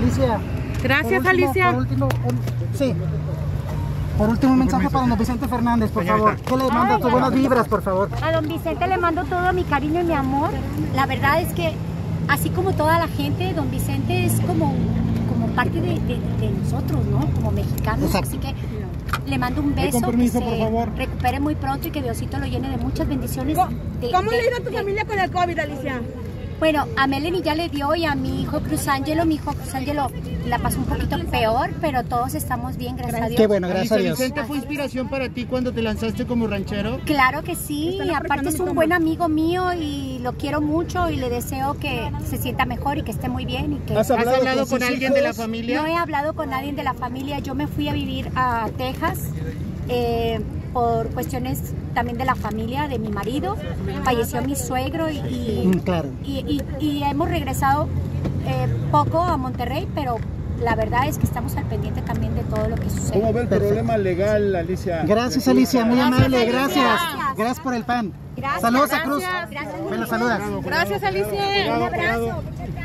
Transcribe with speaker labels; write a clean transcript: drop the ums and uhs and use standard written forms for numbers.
Speaker 1: Alicia.
Speaker 2: Gracias, Alicia.
Speaker 1: Por último, un mensaje para don Vicente Fernández, por favor. ¿Qué le manda tus buenas vibras, por favor?
Speaker 3: A don Vicente le mando todo mi cariño y mi amor. La verdad es que, así como toda la gente, don Vicente es como parte de nosotros, ¿no? Como mexicanos.
Speaker 1: Exacto.
Speaker 3: Así que le mando un beso,
Speaker 4: con permiso,
Speaker 3: que
Speaker 4: por
Speaker 3: se
Speaker 4: favor.
Speaker 3: recupere muy pronto y que Diosito lo llene de muchas bendiciones.
Speaker 2: ¿Cómo le hizo a tu familia con el COVID, Alicia?
Speaker 3: Bueno, a Melanie ya le dio y a mi hijo Cruz Ángelo la pasó un poquito peor, pero todos estamos bien, gracias a Dios.
Speaker 1: Qué bueno, gracias a Dios.
Speaker 4: ¿Vicente fue inspiración para ti cuando te lanzaste como ranchero?
Speaker 3: Claro que sí, y aparte es un buen amigo mío y lo quiero mucho y le deseo que se sienta mejor y que esté muy bien. Y que...
Speaker 4: ¿Has hablado con alguien de la familia?
Speaker 3: No he hablado con nadie de la familia, yo me fui a vivir a Texas por cuestiones también de la familia de mi marido. Falleció mi suegro
Speaker 1: Claro.
Speaker 3: y hemos regresado poco a Monterrey, pero la verdad es que estamos al pendiente también de todo lo que sucede.
Speaker 4: ¿Cómo ve el problema legal, Alicia?
Speaker 1: Gracias, Alicia, muy amable, gracias.
Speaker 3: Gracias.
Speaker 1: Gracias por el pan.
Speaker 3: Gracias,
Speaker 1: Saludos a
Speaker 3: gracias.
Speaker 1: Cruz.
Speaker 3: Gracias.
Speaker 1: Me lo saludas.
Speaker 2: Gracias, Alicia.
Speaker 3: Un abrazo.